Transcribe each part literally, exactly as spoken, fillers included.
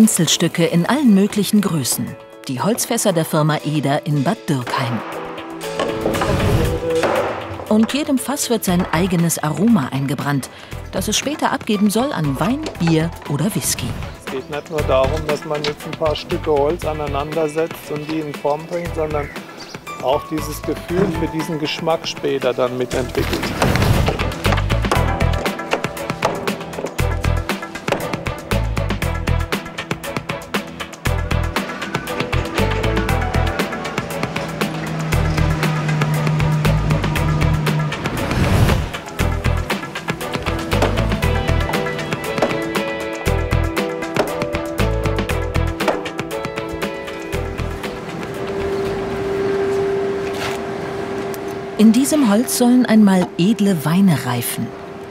Einzelstücke in allen möglichen Größen. Die Holzfässer der Firma Eder in Bad Dürkheim. Und jedem Fass wird sein eigenes Aroma eingebrannt, das es später abgeben soll an Wein, Bier oder Whisky. Es geht nicht nur darum, dass man jetzt ein paar Stücke Holz aneinander setzt und die in Form bringt, sondern auch dieses Gefühl für diesen Geschmack später dann mitentwickelt. In diesem Holz sollen einmal edle Weine reifen.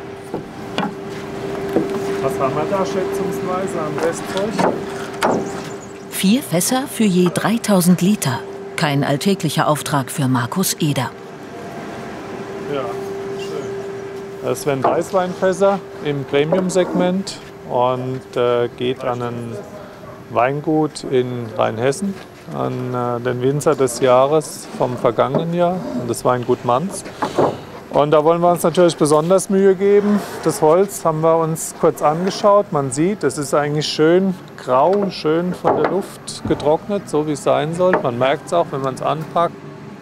Was haben wir da schätzungsweise am Restzeug? Vier Fässer für je dreitausend Liter. Kein alltäglicher Auftrag für Markus Eder. Ja, schön. Das wären Weißweinfässer im Premium-Segment und äh, geht an ein Weingut in Rheinhessen, an äh, den Winzer des Jahres vom vergangenen Jahr, und das Weingut Manz. Und da wollen wir uns natürlich besonders Mühe geben. Das Holz haben wir uns kurz angeschaut. Man sieht, es ist eigentlich schön grau, schön von der Luft getrocknet, so wie es sein soll. Man merkt es auch, wenn man es anpackt.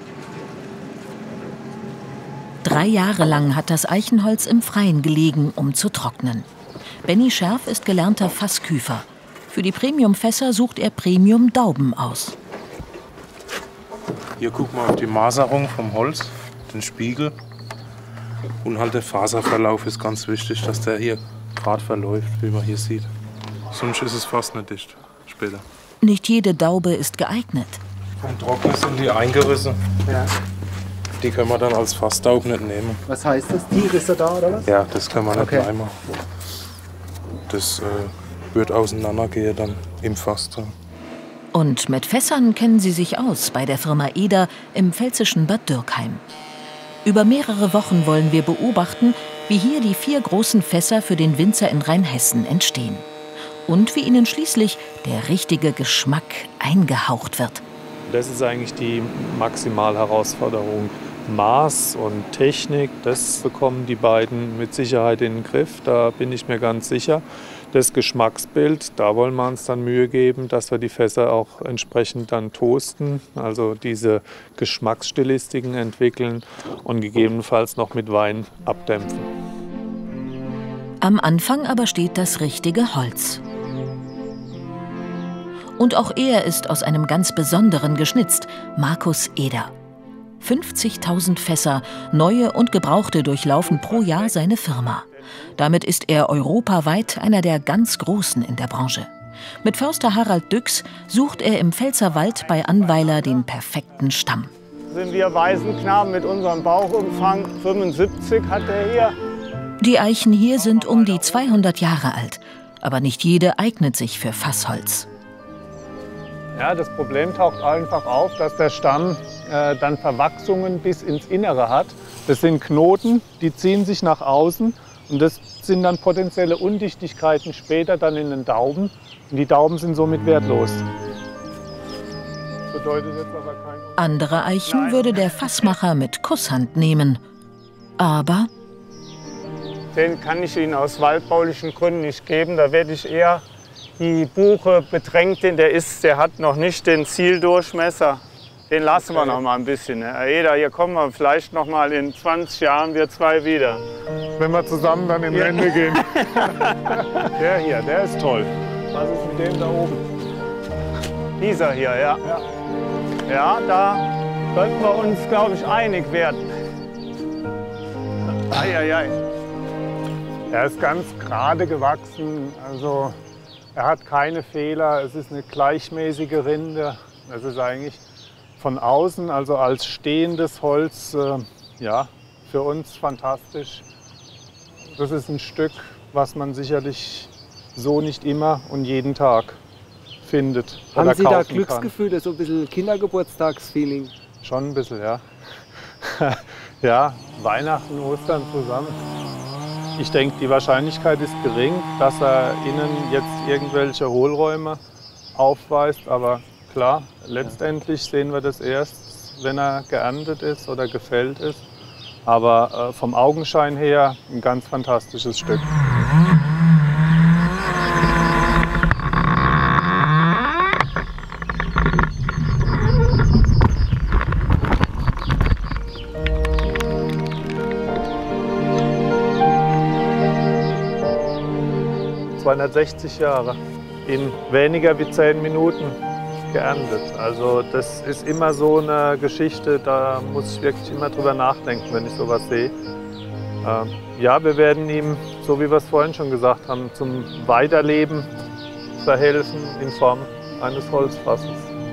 Drei Jahre lang hat das Eichenholz im Freien gelegen, um zu trocknen. Benny Scherf ist gelernter Fassküfer. Für die Premium-Fässer sucht er Premium-Dauben aus. Hier gucken wir auf die Maserung vom Holz, den Spiegel. Und halt der Faserverlauf ist ganz wichtig, dass der hier gerade verläuft, wie man hier sieht. Sonst ist es fast nicht dicht später. Nicht jede Daube ist geeignet. Wenn trocken sind die eingerissen. Ja. Die können wir dann als Fassdaub nicht nehmen. Was heißt das? Die Risse da, oder was? Ja, das können wir nicht Okay. einmal. Das äh, wird auseinandergehen dann im Fass drin. Und mit Fässern kennen sie sich aus bei der Firma Eder im pfälzischen Bad Dürkheim. Über mehrere Wochen wollen wir beobachten, wie hier die vier großen Fässer für den Winzer in Rheinhessen entstehen. Und wie ihnen schließlich der richtige Geschmack eingehaucht wird. Das ist eigentlich die Maximalherausforderung. Maß und Technik, das bekommen die beiden mit Sicherheit in den Griff, da bin ich mir ganz sicher. Das Geschmacksbild, da wollen wir uns dann Mühe geben, dass wir die Fässer auch entsprechend dann toasten, also diese Geschmacksstilistiken entwickeln und gegebenenfalls noch mit Wein abdämpfen. Am Anfang aber steht das richtige Holz. Und auch er ist aus einem ganz Besonderen geschnitzt, Markus Eder. fünfzigtausend Fässer, neue und gebrauchte, durchlaufen pro Jahr seine Firma. Damit ist er europaweit einer der ganz Großen in der Branche. Mit Förster Harald Düx sucht er im Pfälzerwald bei Annweiler den perfekten Stamm. Sind wir Waisenknaben mit unserem Bauchumfang, fünfundsiebzig hat er hier. Die Eichen hier sind um die zweihundert Jahre alt, aber nicht jede eignet sich für Fassholz. Ja, das Problem taucht einfach auf, dass der Stamm äh, dann Verwachsungen bis ins Innere hat. Das sind Knoten, die ziehen sich nach außen und das sind dann potenzielle Undichtigkeiten später dann in den Dauben. Und die Dauben sind somit wertlos. Das bedeutet jetzt aber kein... Andere Eichen Nein. würde der Fassmacher mit Kusshand nehmen. Aber Den kann ich Ihnen aus waldbaulichen Gründen nicht geben. Da werde ich eher die Buche bedrängt, den der ist, der hat noch nicht den Zieldurchmesser. Den lassen wir noch mal ein bisschen. Herr Eder, hier kommen wir vielleicht noch mal in zwanzig Jahren, wir zwei wieder. Wenn wir zusammen dann in Ja. Rente gehen. Der hier, der ist toll. Was ist mit dem da oben? Dieser hier, ja. Ja, ja da könnten wir uns, glaube ich, einig werden. Eieiei. Er ist ganz gerade gewachsen, also er hat keine Fehler. Es ist eine gleichmäßige Rinde. Es ist eigentlich von außen, also als stehendes Holz, äh, ja, für uns fantastisch. Das ist ein Stück, was man sicherlich so nicht immer und jeden Tag findet. Haben oder Sie da kaufen Glücksgefühle, so ein bisschen Kindergeburtstagsfeeling? Kann. Schon ein bisschen, ja. Ja, Weihnachten, Ostern zusammen. Ich denke, die Wahrscheinlichkeit ist gering, dass er innen jetzt irgendwelche Hohlräume aufweist. Aber klar, letztendlich sehen wir das erst, wenn er geerntet ist oder gefällt ist. Aber äh, vom Augenschein her ein ganz fantastisches Stück. zweihundertsechzig Jahre in weniger wie zehn Minuten geerntet. Also das ist immer so eine Geschichte, da muss ich wirklich immer drüber nachdenken, wenn ich sowas sehe. Ähm, ja, wir werden ihm, so wie wir es vorhin schon gesagt haben, zum Weiterleben verhelfen in Form eines Holzfasses.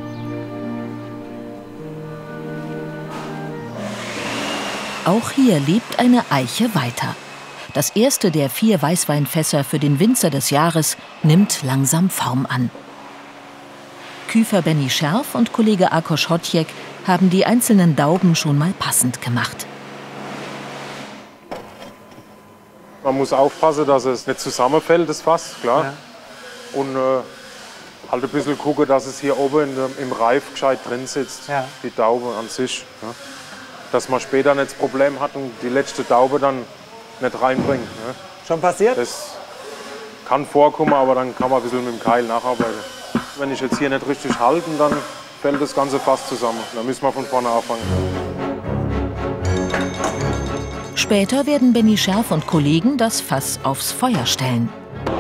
Auch hier lebt eine Eiche weiter. Das erste der vier Weißweinfässer für den Winzer des Jahres nimmt langsam Form an. Küfer Benny Scherf und Kollege Akos Hotjek haben die einzelnen Dauben schon mal passend gemacht. Man muss aufpassen, dass es nicht zusammenfällt, das Fass, klar. Ja. Und äh, halt ein bisschen gucken, dass es hier oben in, im Reif gescheit drin sitzt, ja. Die Daube an sich. Ja. Dass man später nicht das Problem hat und die letzte Daube dann nicht reinbringt. Ne? Schon passiert? Das kann vorkommen, aber dann kann man ein bisschen mit dem Keil nacharbeiten. Wenn ich jetzt hier nicht richtig halte, dann fällt das ganze Fass zusammen. Da müssen wir von vorne anfangen. Später werden Benny Scherf und Kollegen das Fass aufs Feuer stellen.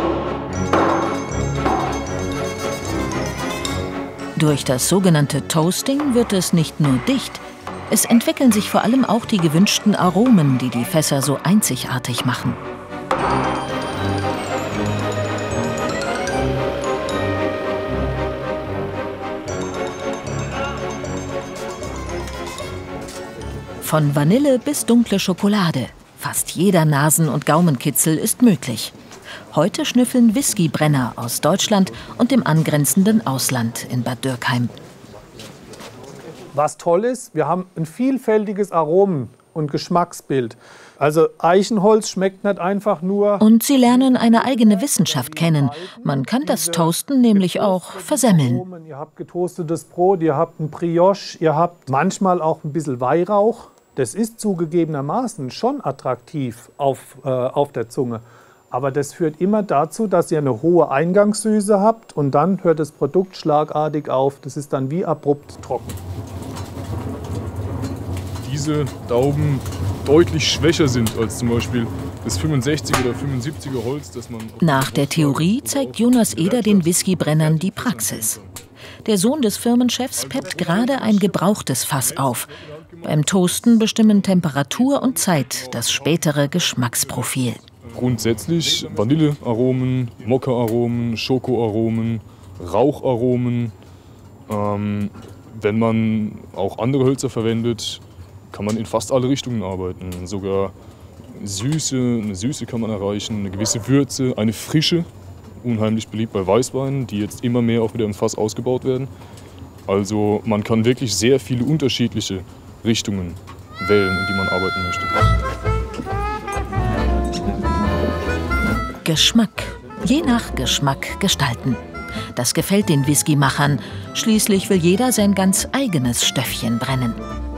Durch das sogenannte Toasting wird es nicht nur dicht, es entwickeln sich vor allem auch die gewünschten Aromen, die die Fässer so einzigartig machen. Von Vanille bis dunkle Schokolade. Fast jeder Nasen- und Gaumenkitzel ist möglich. Heute schnüffeln Whiskybrenner aus Deutschland und dem angrenzenden Ausland in Bad Dürkheim. Was toll ist, wir haben ein vielfältiges Aromen- und Geschmacksbild. Also Eichenholz schmeckt nicht einfach nur... Und sie lernen eine eigene Wissenschaft kennen. Man kann das Toasten nämlich auch versemmeln. Ihr habt getoastetes Brot, ihr habt ein Brioche, ihr habt manchmal auch ein bisschen Weihrauch. Das ist zugegebenermaßen schon attraktiv auf, äh, auf der Zunge. Aber das führt immer dazu, dass ihr eine hohe Eingangssüße habt und dann hört das Produkt schlagartig auf. Das ist dann wie abrupt trocken. Diese Dauben deutlich schwächer sind als zum Beispiel das fünfundsechziger oder fünfundsiebziger Holz, das man... Nach der Theorie zeigt Jonas Eder den Whiskybrennern die Praxis. Der Sohn des Firmenchefs peppt gerade ein gebrauchtes Fass auf. Beim Toasten bestimmen Temperatur und Zeit das spätere Geschmacksprofil. Grundsätzlich Vanillearomen, Mokka-Aromen, Schokoaromen, Raucharomen. Ähm, wenn man auch andere Hölzer verwendet, kann man in fast alle Richtungen arbeiten. Sogar Süße, eine Süße kann man erreichen, eine gewisse Würze, eine Frische, unheimlich beliebt bei Weißweinen, die jetzt immer mehr auch wieder im Fass ausgebaut werden. Also man kann wirklich sehr viele unterschiedliche Richtungen wählen, in die man arbeiten möchte. Geschmack, je nach Geschmack gestalten. Das gefällt den Whiskymachern. Schließlich will jeder sein ganz eigenes Stöffchen brennen.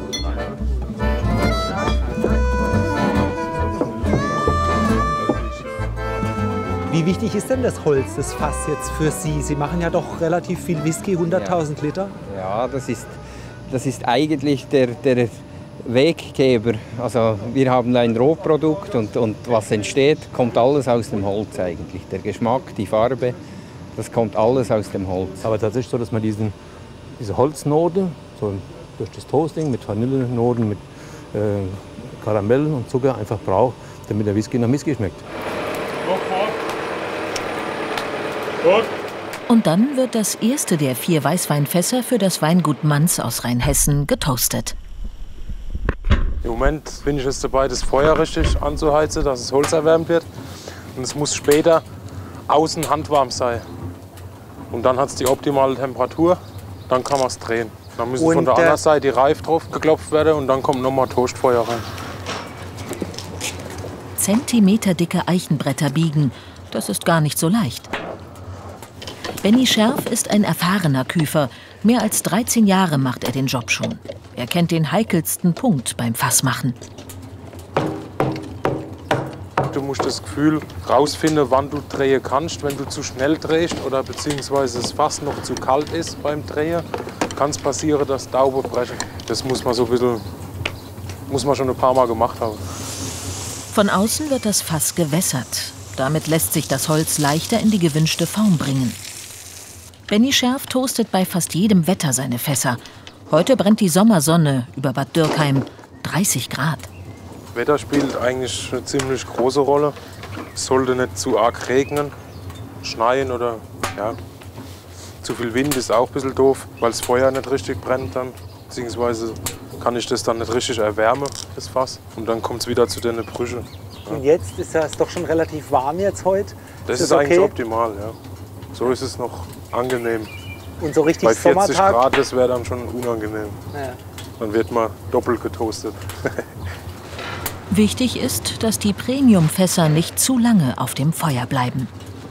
Wie wichtig ist denn das Holz, das Fass jetzt für Sie? Sie machen ja doch relativ viel Whisky, hunderttausend ja. Liter. Ja, das ist, das ist eigentlich der, der Weggeber. Also wir haben ein Rohprodukt und, und was entsteht, kommt alles aus dem Holz eigentlich. Der Geschmack, die Farbe, das kommt alles aus dem Holz. Aber tatsächlich so, dass man diesen, diese Holznote so durch das Toasting mit Vanillenoten, mit äh, Karamell und Zucker einfach braucht, damit der Whisky nach Whisky schmeckt. Und dann wird das erste der vier Weißweinfässer für das Weingut Manz aus Rheinhessen getoastet. Im Moment bin ich jetzt dabei, das Feuer richtig anzuheizen, dass das Holz erwärmt wird. Und es muss später außen handwarm sein. Und dann hat es die optimale Temperatur, dann kann man es drehen. Dann müssen und von der anderen Seite die Reife drauf geklopft werden und dann kommt nochmal Toastfeuer rein. zentimeterdicke Eichenbretter biegen. Das ist gar nicht so leicht. Benny Scherf ist ein erfahrener Küfer. Mehr als dreizehn Jahre macht er den Job schon. Er kennt den heikelsten Punkt beim Fassmachen. Du musst das Gefühl rausfinden, wann du drehen kannst. Wenn du zu schnell drehst oder beziehungsweise das Fass noch zu kalt ist beim Drehen, kann es passieren, dass Daumen brechen. Das muss man so ein bisschen, muss man schon ein paar Mal gemacht haben. Von außen wird das Fass gewässert. Damit lässt sich das Holz leichter in die gewünschte Form bringen. Benny Scherf toastet bei fast jedem Wetter seine Fässer. Heute brennt die Sommersonne über Bad Dürkheim. dreißig Grad. Wetter spielt eigentlich eine ziemlich große Rolle. Es sollte nicht zu arg regnen, schneien oder ja, zu viel Wind ist auch ein bisschen doof, weil das Feuer nicht richtig brennt dann. Beziehungsweise kann ich das dann nicht richtig erwärmen, das Fass. Und dann kommt es wieder zu den Brüchen. Ja. Und jetzt ist es doch schon relativ warm jetzt heute. Das ist, ist okay? eigentlich optimal, ja. So ist es noch angenehm. Und so richtig Bei vierzig Sommertag? Grad, das wäre dann schon unangenehm. Ja. Dann wird man doppelt getoastet. Wichtig ist, dass die Premiumfässer nicht zu lange auf dem Feuer bleiben.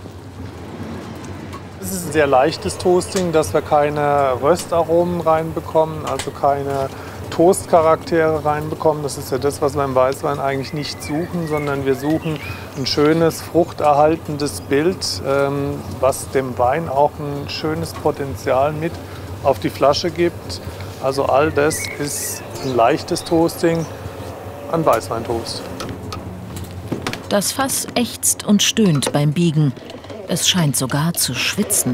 Es ist ein sehr leichtes Toasting, dass wir keine Röstaromen reinbekommen, also keine Toastcharaktere reinbekommen. Das ist ja das, was wir im Weißwein eigentlich nicht suchen, sondern wir suchen ein schönes, fruchterhaltendes Bild, ähm, was dem Wein auch ein schönes Potenzial mit auf die Flasche gibt. Also all das ist ein leichtes Toasting, ein Weißweintoast. Das Fass ächzt und stöhnt beim Biegen. Es scheint sogar zu schwitzen.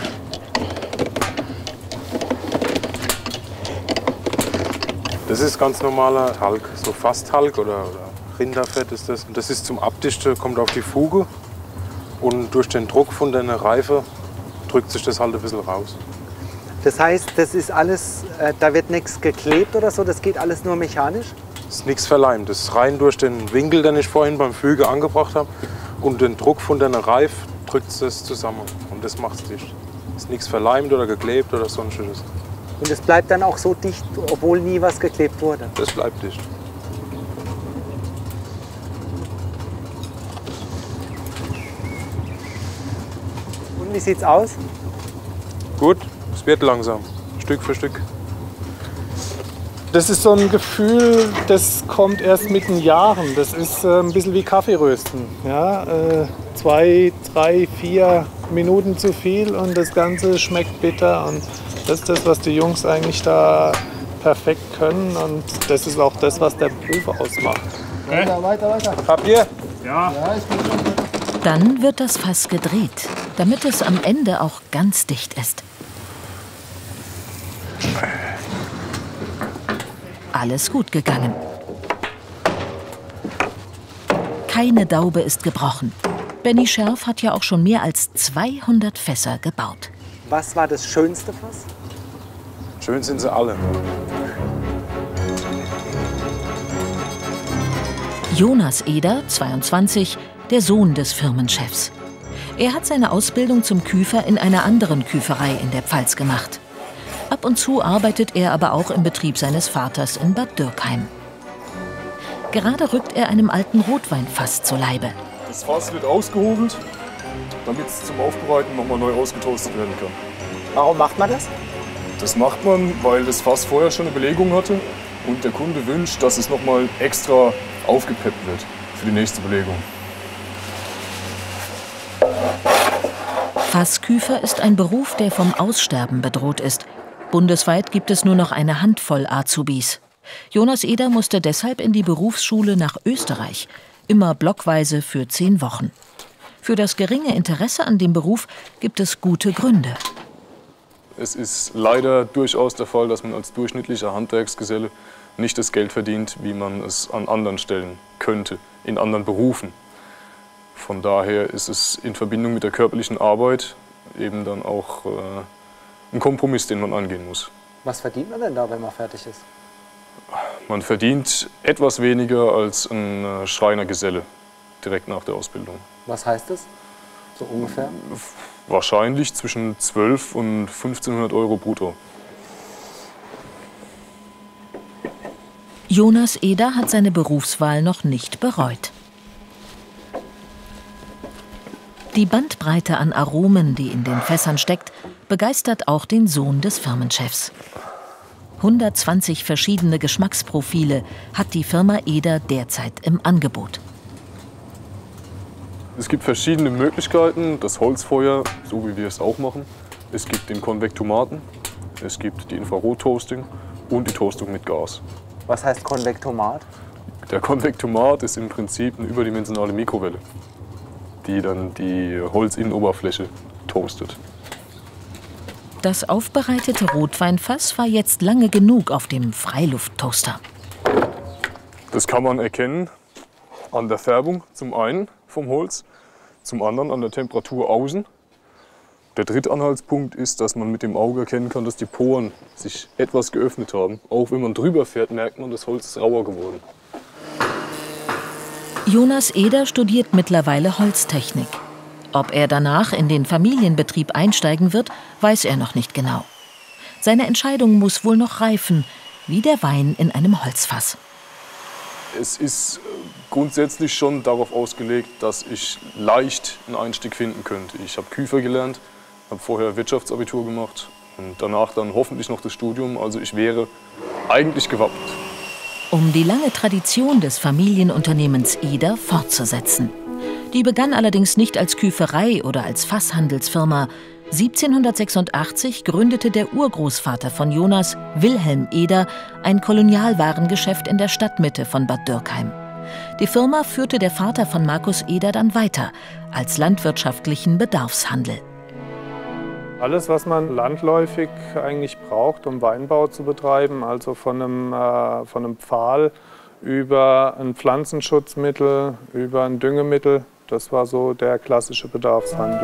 Das ist ganz normaler Talg, so Fasstalg oder, oder Rinderfett ist das. Und das ist zum Abdichten, kommt auf die Fuge und durch den Druck von der Reife drückt sich das halt ein bisschen raus. Das heißt, das ist alles, äh, da wird nichts geklebt oder so, das geht alles nur mechanisch? Es ist nichts verleimt, das ist rein durch den Winkel, den ich vorhin beim Füge angebracht habe und den Druck von der Reife drückt es zusammen und das macht es dicht. Es ist nichts verleimt oder geklebt oder sonstiges. Und es bleibt dann auch so dicht, obwohl nie was geklebt wurde? Das bleibt dicht. Und wie sieht's aus? Gut, es wird langsam, Stück für Stück. Das ist so ein Gefühl, das kommt erst mit den Jahren. Das ist äh, ein bisschen wie Kaffeerösten. Ja? Äh, zwei, drei, vier Minuten zu viel und das Ganze schmeckt bitter. Und das ist das, was die Jungs eigentlich da perfekt können. Und das ist auch das, was der Beruf ausmacht. Weiter, weiter, weiter. Papier? Ja. Ja, ich bin schon. Dann wird das Fass gedreht, damit es am Ende auch ganz dicht ist. Alles gut gegangen. Keine Daube ist gebrochen. Benny Scherf hat ja auch schon mehr als zweihundert Fässer gebaut. Was war das schönste Fass? Schön sind sie alle. Jonas Eder, zweiundzwanzig, der Sohn des Firmenchefs. Er hat seine Ausbildung zum Küfer in einer anderen Küferei in der Pfalz gemacht. Ab und zu arbeitet er aber auch im Betrieb seines Vaters in Bad Dürkheim. Gerade rückt er einem alten Rotweinfass zu Leibe. Das Fass wird ausgehobelt, damit es zum Aufbereiten nochmal neu ausgetoastet werden kann. Warum macht man das? Das macht man, weil das Fass vorher schon eine Belegung hatte und der Kunde wünscht, dass es nochmal extra aufgepeppt wird für die nächste Belegung. Fassküfer ist ein Beruf, der vom Aussterben bedroht ist. Bundesweit gibt es nur noch eine Handvoll Azubis. Jonas Eder musste deshalb in die Berufsschule nach Österreich, immer blockweise für zehn Wochen. Für das geringe Interesse an dem Beruf gibt es gute Gründe. Es ist leider durchaus der Fall, dass man als durchschnittlicher Handwerksgeselle nicht das Geld verdient, wie man es an anderen Stellen könnte, in anderen Berufen. Von daher ist es in Verbindung mit der körperlichen Arbeit eben dann auch äh, ein Kompromiss, den man angehen muss. Was verdient man denn da, wenn man fertig ist? Man verdient etwas weniger als ein Schreinergeselle direkt nach der Ausbildung. Was heißt das? So ungefähr? Wahrscheinlich zwischen zwölf und fünfzehnhundert Euro brutto. Jonas Eder hat seine Berufswahl noch nicht bereut. Die Bandbreite an Aromen, die in den Fässern steckt, begeistert auch den Sohn des Firmenchefs. hundertzwanzig verschiedene Geschmacksprofile hat die Firma Eder derzeit im Angebot. Es gibt verschiedene Möglichkeiten, das Holzfeuer, so wie wir es auch machen. Es gibt den Konvektomaten, es gibt die Infrarot-Toasting und die Toastung mit Gas. Was heißt Konvektomat? Der Konvektomat ist im Prinzip eine überdimensionale Mikrowelle, die dann die Holzinnenoberfläche toastet. Das aufbereitete Rotweinfass war jetzt lange genug auf dem Freilufttoaster. Das kann man erkennen an der Färbung zum einen vom Holz, zum anderen an der Temperatur außen. Der dritte Anhaltspunkt ist, dass man mit dem Auge erkennen kann, dass die Poren sich etwas geöffnet haben. Auch wenn man drüber fährt, merkt man, das Holz ist rauer geworden. Jonas Eder studiert mittlerweile Holztechnik. Ob er danach in den Familienbetrieb einsteigen wird, weiß er noch nicht genau. Seine Entscheidung muss wohl noch reifen, wie der Wein in einem Holzfass. Es ist grundsätzlich schon darauf ausgelegt, dass ich leicht einen Einstieg finden könnte. Ich habe Küfer gelernt, habe vorher Wirtschaftsabitur gemacht und danach dann hoffentlich noch das Studium. Also ich wäre eigentlich gewappnet. Um die lange Tradition des Familienunternehmens Eder fortzusetzen. Die begann allerdings nicht als Küferei oder als Fasshandelsfirma. siebzehnhundertsechsundachtzig gründete der Urgroßvater von Jonas, Wilhelm Eder, ein Kolonialwarengeschäft in der Stadtmitte von Bad Dürkheim. Die Firma führte der Vater von Markus Eder dann weiter, als landwirtschaftlichen Bedarfshandel. Alles, was man landläufig eigentlich braucht, um Weinbau zu betreiben, also von einem, äh, von einem Pfahl über ein Pflanzenschutzmittel, über ein Düngemittel, das war so der klassische Bedarfshandel.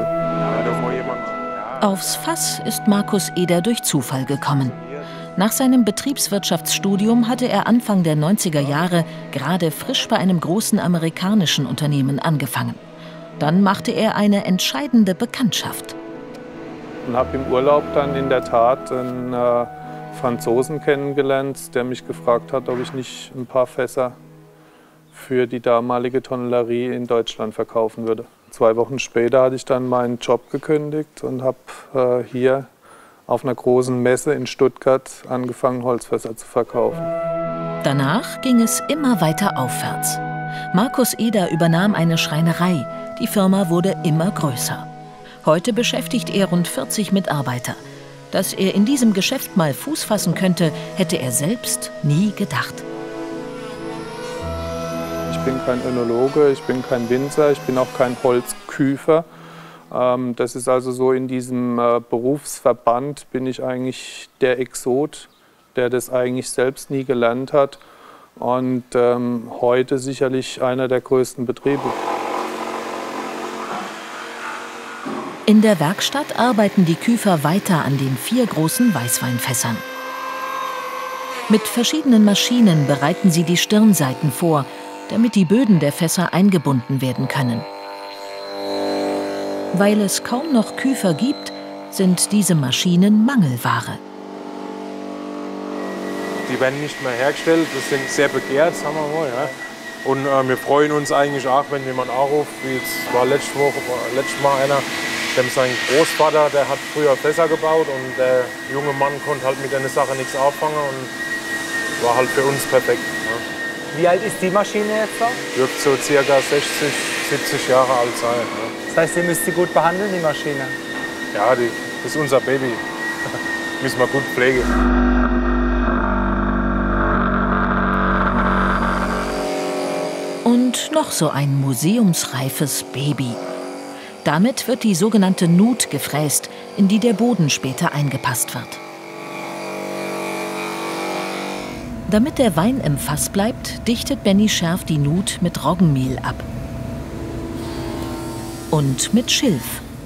Aufs Fass ist Markus Eder durch Zufall gekommen. Nach seinem Betriebswirtschaftsstudium hatte er Anfang der neunziger Jahre gerade frisch bei einem großen amerikanischen Unternehmen angefangen. Dann machte er eine entscheidende Bekanntschaft. Und habe im Urlaub dann in der Tat einen äh, Franzosen kennengelernt, der mich gefragt hat, ob ich nicht ein paar Fässer für die damalige Tonnellerie in Deutschland verkaufen würde. Zwei Wochen später hatte ich dann meinen Job gekündigt und habe äh, hier auf einer großen Messe in Stuttgart angefangen, Holzfässer zu verkaufen. Danach ging es immer weiter aufwärts. Markus Eder übernahm eine Schreinerei. Die Firma wurde immer größer. Heute beschäftigt er rund vierzig Mitarbeiter. Dass er in diesem Geschäft mal Fuß fassen könnte, hätte er selbst nie gedacht. Ich bin kein Önologe, ich bin kein Winzer, ich bin auch kein Holzküfer. Das ist also so, in diesem Berufsverband bin ich eigentlich der Exot, der das eigentlich selbst nie gelernt hat. Und ähm, heute sicherlich einer der größten Betriebe. In der Werkstatt arbeiten die Küfer weiter an den vier großen Weißweinfässern. Mit verschiedenen Maschinen bereiten sie die Stirnseiten vor, damit die Böden der Fässer eingebunden werden können. Weil es kaum noch Küfer gibt, sind diese Maschinen Mangelware. Die werden nicht mehr hergestellt, das sind sehr begehrt, sagen wir mal. Ja. Und äh, wir freuen uns eigentlich auch, wenn jemand anruft, wie jetzt war letzte Woche, letztes Mal einer, dem sein Großvater, der hat früher Fässer gebaut und der junge Mann konnte halt mit der Sache nichts anfangen und war halt für uns perfekt. Ja. Wie alt ist die Maschine jetzt da? Wird so circa sechzig, siebzig Jahre alt sein. Ja. Das heißt, ihr müsst sie gut behandeln, die Maschine? Ja, die, das ist unser Baby. Müssen wir gut pflegen. Und noch so ein museumsreifes Baby. Damit wird die sogenannte Nut gefräst, in die der Boden später eingepasst wird. Damit der Wein im Fass bleibt, dichtet Benny Scherf die Nut mit Roggenmehl ab. Und mit Schilf.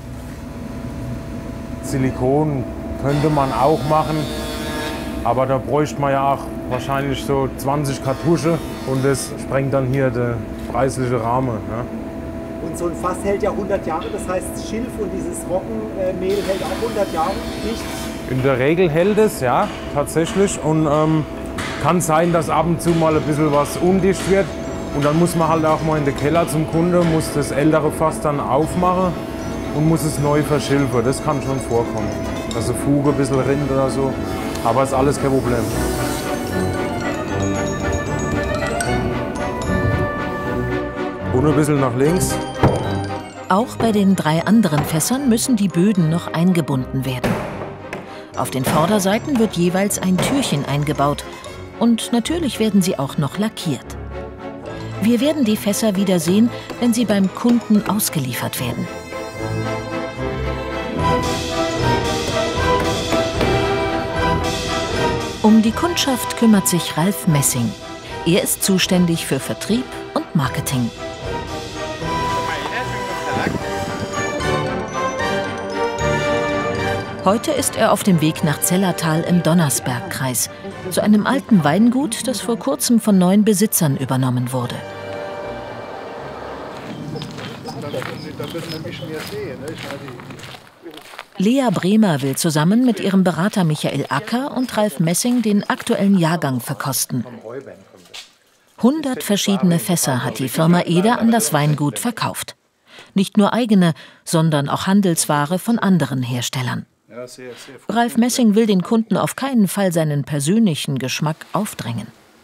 Silikon könnte man auch machen, aber da bräuchte man ja auch wahrscheinlich so zwanzig Kartusche und das sprengt dann hier den preislichen Rahmen. Ja. Und so ein Fass hält ja hundert Jahre, das heißt Schilf und dieses Roggenmehl hält auch hundert Jahre, nicht? In der Regel hält es, ja, tatsächlich. Und ähm, kann sein, dass ab und zu mal ein bisschen was undicht wird. Und dann muss man halt auch mal in den Keller zum Kunde, muss das ältere Fass dann aufmachen. und muss es neu verschilfen. Das kann schon vorkommen. Dass eine Fuge ein bisschen rinnt oder so. Aber ist alles kein Problem. Und ein bisschen nach links. Auch bei den drei anderen Fässern müssen die Böden noch eingebunden werden. Auf den Vorderseiten wird jeweils ein Türchen eingebaut. Und natürlich werden sie auch noch lackiert. Wir werden die Fässer wieder sehen, wenn sie beim Kunden ausgeliefert werden. Um die Kundschaft kümmert sich Ralf Messing. Er ist zuständig für Vertrieb und Marketing. Heute ist er auf dem Weg nach Zellertal im Donnersbergkreis, zu einem alten Weingut, das vor kurzem von neuen Besitzern übernommen wurde. Lea Bremer will zusammen mit ihrem Berater Michael Acker und Ralf Messing den aktuellen Jahrgang verkosten. hundert verschiedene Fässer hat die Firma Eder an das Weingut verkauft. Nicht nur eigene, sondern auch Handelsware von anderen Herstellern. Ralf Messing will den Kunden auf keinen Fall seinen persönlichen Geschmack aufdrängen.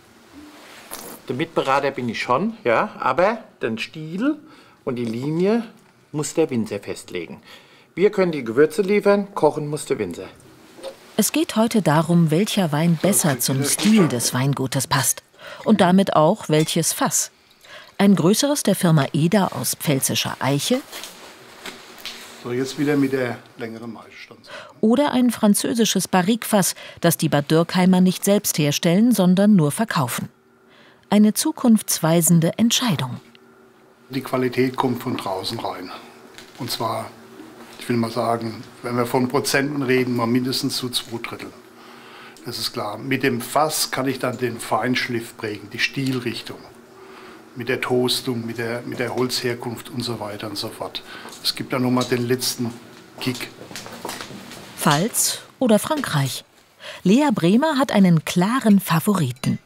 Der Mitberater bin ich schon, ja, aber den Stil und die Linie muss der Winzer festlegen. Wir können die Gewürze liefern, kochen muss der Winzer. Es geht heute darum, welcher Wein besser zum Stil des Weingutes passt. Und damit auch, welches Fass. Ein größeres der Firma Eder aus pfälzischer Eiche. So, jetzt wieder mit der längeren Maischestanze. Oder ein französisches Barrique-Fass, das die Bad Dürkheimer nicht selbst herstellen, sondern nur verkaufen. Eine zukunftsweisende Entscheidung. Die Qualität kommt von draußen rein. Und zwar, ich will mal sagen, wenn wir von Prozenten reden, mal mindestens zu zwei Drittel. Das ist klar. Mit dem Fass kann ich dann den Feinschliff prägen, die Stilrichtung. Mit der Toastung, mit der, mit der Holzherkunft und so weiter und so fort. Es gibt dann nochmal den letzten Kick. Pfalz oder Frankreich? Lea Bremer hat einen klaren Favoriten.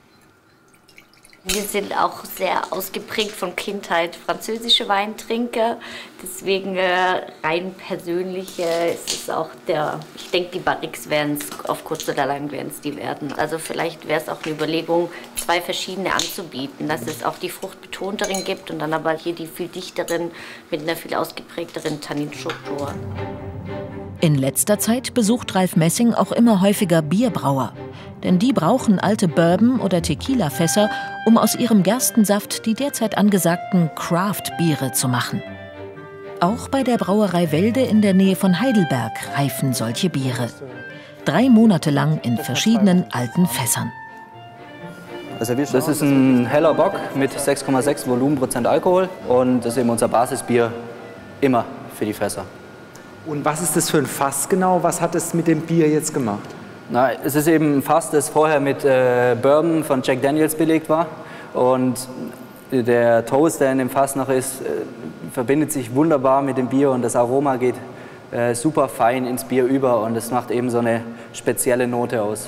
Wir sind auch sehr ausgeprägt von Kindheit französische Weintrinker. Deswegen äh, rein persönlich äh, ist es auch der, ich denke, die Barriques werden es auf kurz oder lang werden es die werden. Also vielleicht wäre es auch eine Überlegung, zwei verschiedene anzubieten, dass es auch die fruchtbetonteren gibt und dann aber hier die viel dichteren mit einer viel ausgeprägteren Tanninstruktur. In letzter Zeit besucht Ralf Messing auch immer häufiger Bierbrauer. Denn die brauchen alte Bourbon- oder Tequila-Fässer, um aus ihrem Gerstensaft die derzeit angesagten Craft-Biere zu machen. Auch bei der Brauerei Welde in der Nähe von Heidelberg reifen solche Biere. Drei Monate lang in verschiedenen alten Fässern. Also das ist ein heller Bock mit sechs Komma sechs Volumenprozent Alkohol und das ist eben unser Basisbier immer für die Fässer. Und was ist das für ein Fass genau? Was hat es mit dem Bier jetzt gemacht? Na, es ist eben ein Fass, das vorher mit äh, Bourbon von Jack Daniels belegt war. Und der Toast, der in dem Fass noch ist, äh, verbindet sich wunderbar mit dem Bier und das Aroma geht äh, super fein ins Bier über und es macht eben so eine spezielle Note aus.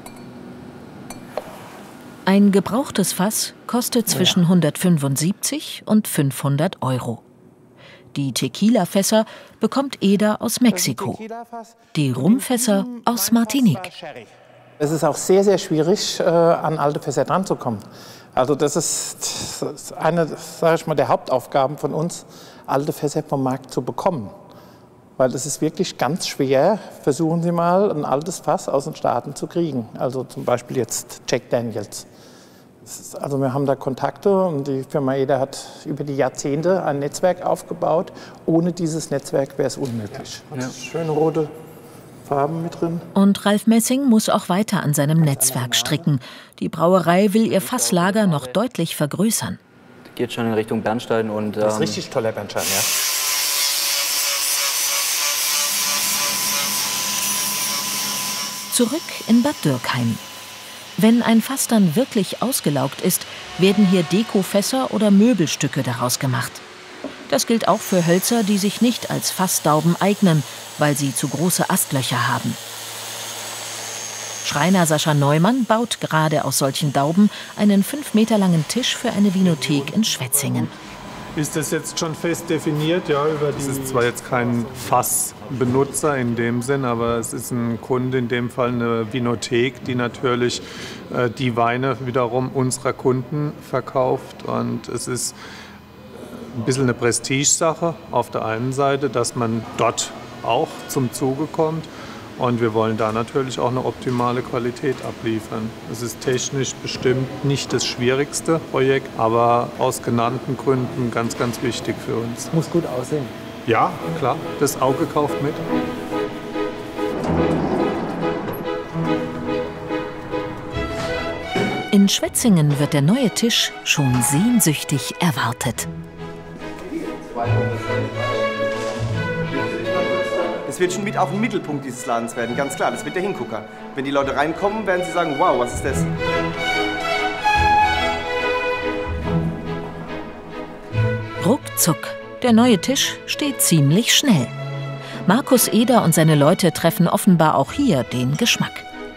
Ein gebrauchtes Fass kostet zwischen hundertfünfundsiebzig und fünfhundert Euro. Die Tequila-Fässer bekommt Eder aus Mexiko, die Rumfässer aus Martinique. Es ist auch sehr, sehr schwierig, äh, an alte Fässer dran zu kommen. Also das ist, das ist eine, sage ich mal, der Hauptaufgaben von uns, alte Fässer vom Markt zu bekommen. Weil es ist wirklich ganz schwer, versuchen Sie mal, ein altes Fass aus den Staaten zu kriegen. Also zum Beispiel jetzt Jack Daniels. Also wir haben da Kontakte und die Firma Eder hat über die Jahrzehnte ein Netzwerk aufgebaut. Ohne dieses Netzwerk wäre es unmöglich. Ja. Schöne rote Farben mit drin. Und Ralf Messing muss auch weiter an seinem Netzwerk stricken. Die Brauerei will ihr Fasslager noch deutlich vergrößern. Geht schon in Richtung Bernstein und... Das ist ähm, richtig toller Bernstein, ja. Zurück in Bad Dürkheim. Wenn ein Fass dann wirklich ausgelaugt ist, werden hier Dekofässer oder Möbelstücke daraus gemacht. Das gilt auch für Hölzer, die sich nicht als Fassdauben eignen, weil sie zu große Astlöcher haben. Schreiner Sascha Neumann baut gerade aus solchen Dauben einen fünf Meter langen Tisch für eine Winothek in Schwetzingen. ist das jetzt schon fest definiert. Ja, über die es ist zwar jetzt kein Fassbenutzer in dem Sinn, aber es ist ein Kunde, in dem Fall eine Vinothek, die natürlich äh, die Weine wiederum unserer Kunden verkauft. Und es ist ein bisschen eine Prestigesache auf der einen Seite, dass man dort auch zum Zuge kommt. Und wir wollen da natürlich auch eine optimale Qualität abliefern. Es ist technisch bestimmt nicht das schwierigste Projekt, aber aus genannten Gründen ganz, ganz wichtig für uns. Muss gut aussehen. Ja, klar. Das Auge kauft mit. In Schwetzingen wird der neue Tisch schon sehnsüchtig erwartet. Das wird schon mit auf den Mittelpunkt dieses Ladens werden, ganz klar. Das wird der Hingucker. Wenn die Leute reinkommen, werden sie sagen, wow, was ist das? Ruckzuck. Der neue Tisch steht ziemlich schnell. Markus Eder und seine Leute treffen offenbar auch hier den Geschmack.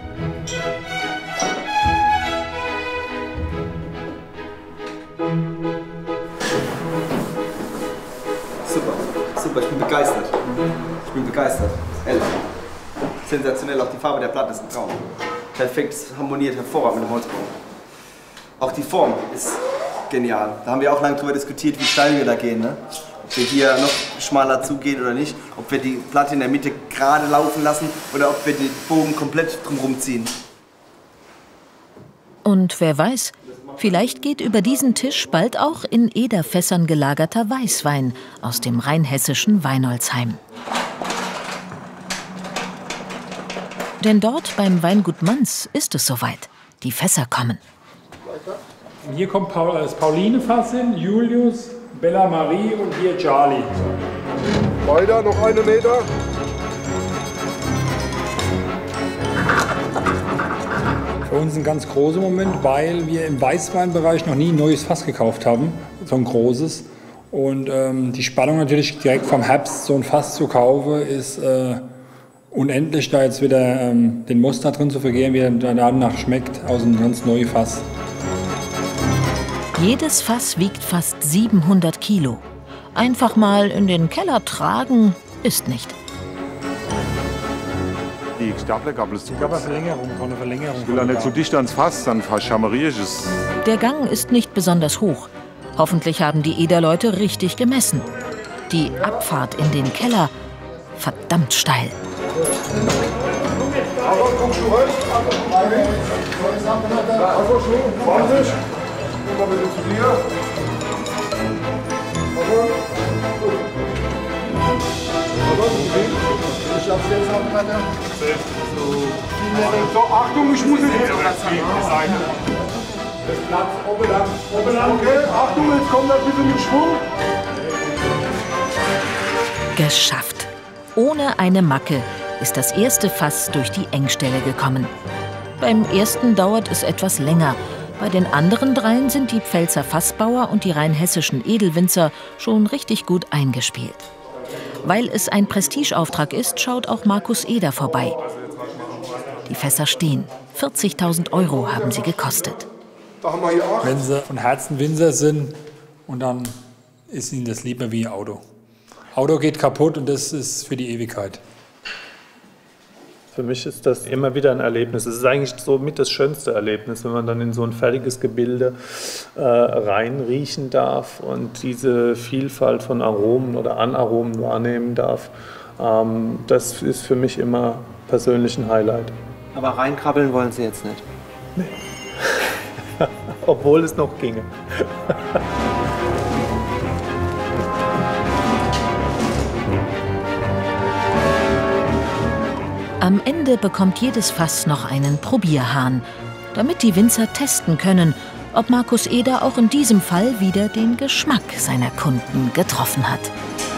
Super, super, ich bin begeistert. Ich bin begeistert. Ehrlich. Sensationell, auch die Farbe der Platte ist ein Traum. Perfekt, harmoniert hervorragend mit dem Holzbau. Auch die Form ist genial. Da haben wir auch lange drüber diskutiert, wie steil wir da gehen. Ne? Ob wir hier noch schmaler zugehen oder nicht. Ob wir die Platte in der Mitte gerade laufen lassen oder ob wir den Bogen komplett drumherum ziehen. Und wer weiß, vielleicht geht über diesen Tisch bald auch in Ederfässern gelagerter Weißwein aus dem rheinhessischen Weinolzheim. Denn dort beim Weingut Manz ist es soweit. Die Fässer kommen. Hier kommt Paul, das Pauline-Fass hin, Julius, Bella Marie und hier Charlie. Weiter, noch eine Meter. Für uns ein ganz großer Moment, weil wir im Weißweinbereich noch nie ein neues Fass gekauft haben, so ein großes. Und ähm, die Spannung natürlich direkt vom Herbst so ein Fass zu kaufen, ist äh, unendlich, da jetzt wieder ähm, den Most da drin zu vergehen, wie er danach schmeckt, aus einem ganz neuen Fass. Jedes Fass wiegt fast siebenhundert Kilo. Einfach mal in den Keller tragen ist nicht. Die Staplergabel ist zu Ich habe eine Verlängerung, eine Verlängerung. Ich will ja nicht zu dicht ans Fass, dann verschammeriere ich es. Der Gang ist nicht besonders hoch. Hoffentlich haben die Ederleute richtig gemessen. Die Abfahrt in den Keller verdammt steil. zwanzig. Guck mal bitte zu dir. Ich hab's jetzt noch weiter. So, Achtung, ich muss jetzt. Das Platz, oben lang, oben lang. Okay, Achtung, jetzt kommt er bitte mit Schwung. Geschafft. Ohne eine Macke ist das erste Fass durch die Engstelle gekommen. Beim ersten dauert es etwas länger. Bei den anderen dreien sind die Pfälzer Fassbauer und die rheinhessischen Edelwinzer schon richtig gut eingespielt. Weil es ein Prestigeauftrag ist, schaut auch Markus Eder vorbei. Die Fässer stehen. vierzigtausend Euro haben sie gekostet. Wenn sie von Herzen Winzer sind, und dann ist ihnen das lieber wie ein Auto. Auto geht kaputt und das ist für die Ewigkeit. Für mich ist das immer wieder ein Erlebnis. Es ist eigentlich so mit das schönste Erlebnis, wenn man dann in so ein fertiges Gebilde äh, reinriechen darf und diese Vielfalt von Aromen oder Anaromen wahrnehmen darf. Ähm, das ist für mich immer persönlich ein Highlight. Aber reinkrabbeln wollen Sie jetzt nicht? Nee. Obwohl es noch ginge. Am Ende bekommt jedes Fass noch einen Probierhahn, damit die Winzer testen können, ob Markus Eder auch in diesem Fall wieder den Geschmack seiner Kunden getroffen hat.